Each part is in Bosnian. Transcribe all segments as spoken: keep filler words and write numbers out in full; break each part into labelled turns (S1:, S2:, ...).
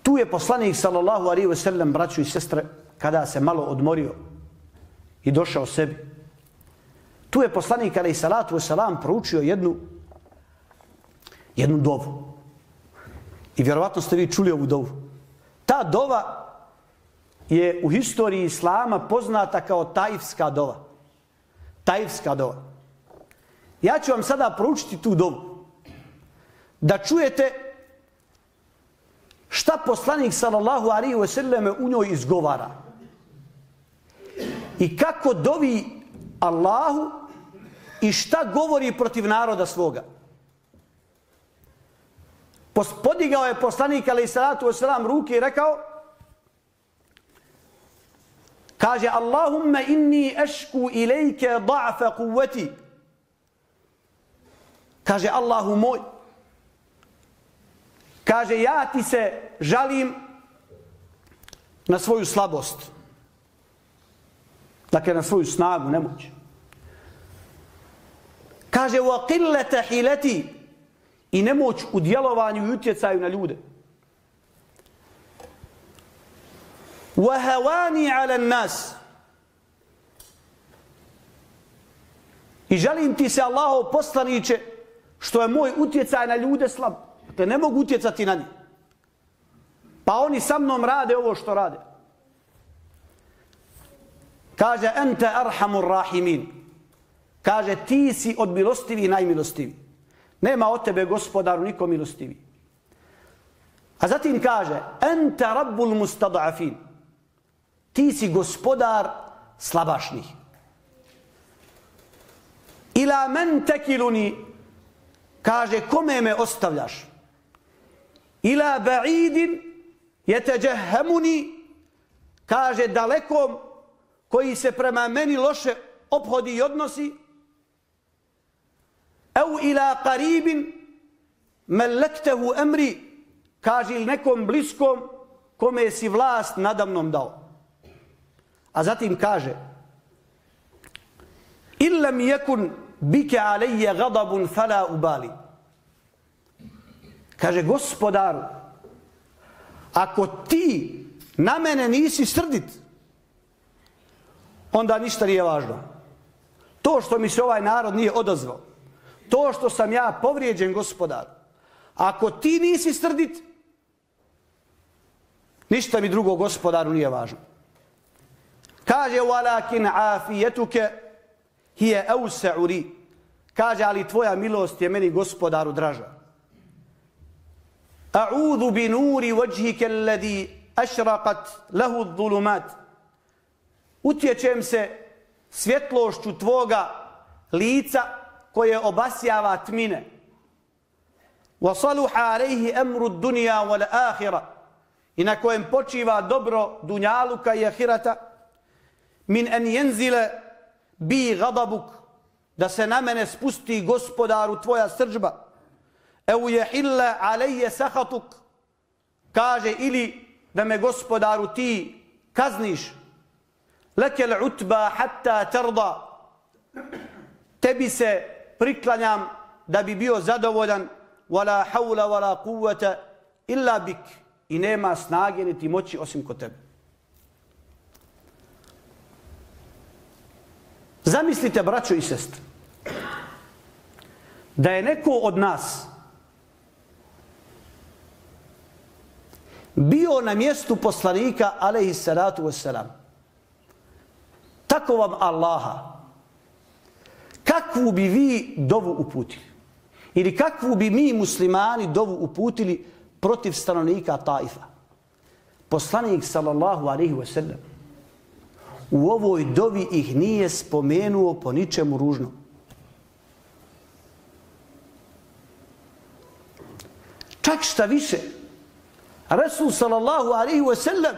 S1: Tu je poslanik sallallahu alejhi ve sellem, braćo i sestre, kada se malo odmorio i došao sebi. Tu je poslanik alejhi salatu vesselam proučio jednu jednu dovu. I vjerovatno ste vi čuli ovu dovu. Ta dova je u historiji islama poznata kao Taifska dova. Taifska dova. Ja ću vam sada proučiti tu dovu. Da čujete šta poslanik sallallahu alejhi ve sellem u njoj izgovara. I kako dovi Allahu i šta govori protiv naroda svoga. Podigao je poslanik alejhi salatu vesselam ruke i rekao, kaže, Allahumma inni ešku ilejke da'fa kuvveti. Kaže, Allahu moj, kaže, ja ti se žalim na svoju slabost. Dakle, na svoju snagu, nemoć. Kaže, wa qillata hilati, i nemoć u djelovanju i utjecaju na ljude. Wa hawani ala nas, i žalim ti se, Allahov poslaniče, što je moj utjecaj na ljude slab. Te ne mogu utjecati na njih. Pa oni sa mnom rade ovo što rade. Kaže, ente arhamur rahimin. Kaže, ti si od milostivi najmilostivi. Nema od tebe, gospodaru, niko milostivi. A zatim kaže, ente rabbul mustad'afin. Ti si gospodar slabašnih. Ila men tekiluni, kaže, kome me ostavljaš? Ila ba'idin jeteđehemuni, kaže, dalekom koji se prema meni loše ophodi i odnosi. Au ila qaribin mellektehu emri, kaže, ili nekom bliskom kome si vlast nadamnom dao. A zatim kaže, illam yakun bike alejje gadabun fala ubali. Kaže, gospodaru, ako ti na mene nisi srdit, onda ništa nije važno. To što mi se ovaj narod nije odazvao, to što sam ja povrijeđen, gospodaru, ako ti nisi srdit, ništa mi drugo, gospodaru, nije važno. Kaže, walakin afijetuke hije eusa'uri. Kaže, ali tvoja milost je meni, gospodaru, draža. A'udhu bi nuri vajhike alladhi ašraqat lahu dhulumat. Utječem se svjetlošću tvoga lica koje obasjava tmine. Wa saluha alejhi emru dunja wal ahira. I na kojem počiva dobro dunjaluka i ahirata. Min en jenzile bi gadabuk, da se na mene spusti, gospodaru, tvoja srdžba. Eu je hille alejje sahatuk, kaže, ili da me, gospodaru, ti kazniš. Lekel utba hatta terda, tebi se priklanjam da bi bio zadovoljan. Wala hawla wala kuvvete illa bik, i nema snage niti moći osim kod tebe. Zamislite, braćo i sestre, da je neko od nas bio na mjestu poslanika alejhi salatu vesselam. Tako vam Allaha, kakvu bi vi dovu uputili? Ili kakvu bi mi muslimani dovu uputili protiv stanovnika Taifa? Poslanik sallallahu alejhi ve sellem u ovoj dovi ih nije spomenuo po ničemu ružnom. Čak šta više, Rasul sallallahu alejhi ve sellem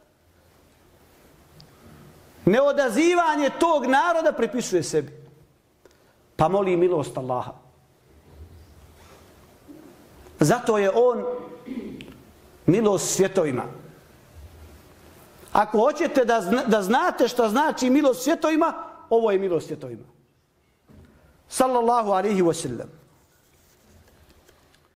S1: neodazivanje tog naroda pripisuje sebi. Pa moli milost Allaha. Zato je on milost svjetovima. Ako hoćete da, zna, da znate šta znači milost svjetovima, ovo je milost svjetovima. Sallallahu alejhi ve sellem.